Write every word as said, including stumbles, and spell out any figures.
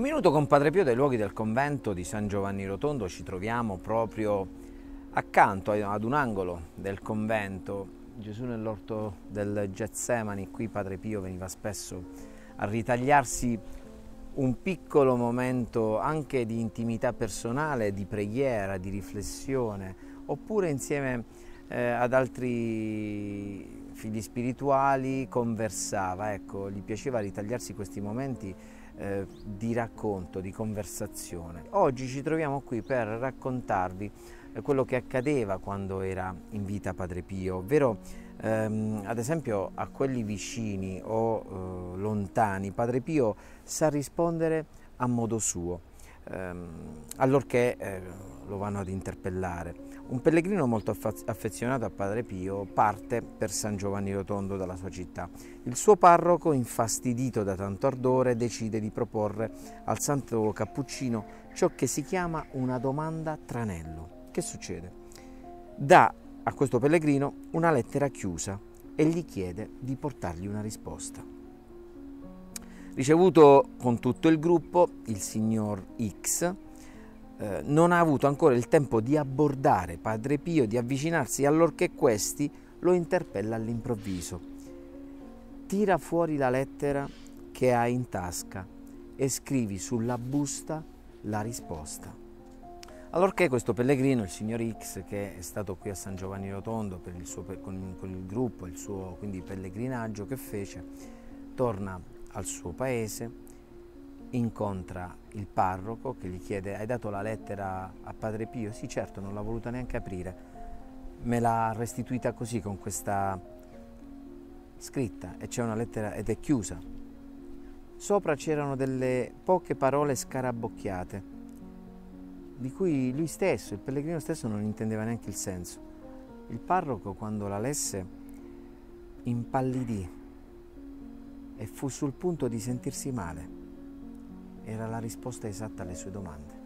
minuto con Padre Pio dai luoghi del convento di San Giovanni Rotondo. Ci troviamo proprio accanto ad un angolo del convento. Gesù nell'orto del Getsemani. Qui Padre Pio veniva spesso a ritagliarsi un piccolo momento anche di intimità personale, di preghiera, di riflessione, oppure insieme eh, ad altri figli spirituali conversava. Ecco, gli piaceva ritagliarsi questi momenti eh, di racconto, di conversazione. Oggi ci troviamo qui per raccontarvi eh, quello che accadeva quando era in vita Padre Pio, ovvero ehm, ad esempio a quelli vicini o eh, lontani. Padre Pio sa rispondere a modo suo, ehm, allorché eh, lo vanno ad interpellare. Un pellegrino molto affezionato a Padre Pio parte per San Giovanni Rotondo dalla sua città. Il suo parroco, infastidito da tanto ardore, decide di proporre al santo cappuccino ciò che si chiama una domanda tranello. Che succede? Dà a questo pellegrino una lettera chiusa e gli chiede di portargli una risposta. Ricevuto con tutto il gruppo, il signor X eh, non ha avuto ancora il tempo di abbordare Padre Pio, di avvicinarsi, allorché questi lo interpella all'improvviso. Tira fuori la lettera che ha in tasca e scrivi sulla busta la risposta. Allorché questo pellegrino, il signor X, che è stato qui a San Giovanni Rotondo per il suo, con, con il gruppo, il suo quindi pellegrinaggio che fece, torna al suo paese, incontra il parroco che gli chiede: hai dato la lettera a Padre Pio? Sì, certo, non l'ha voluta neanche aprire, me l'ha restituita così, con questa scritta, e c'è una lettera ed è chiusa. Sopra c'erano delle poche parole scarabocchiate, di cui lui stesso, il pellegrino stesso, non intendeva neanche il senso. Il parroco, quando la lesse, impallidì e fu sul punto di sentirsi male. Era la risposta esatta alle sue domande.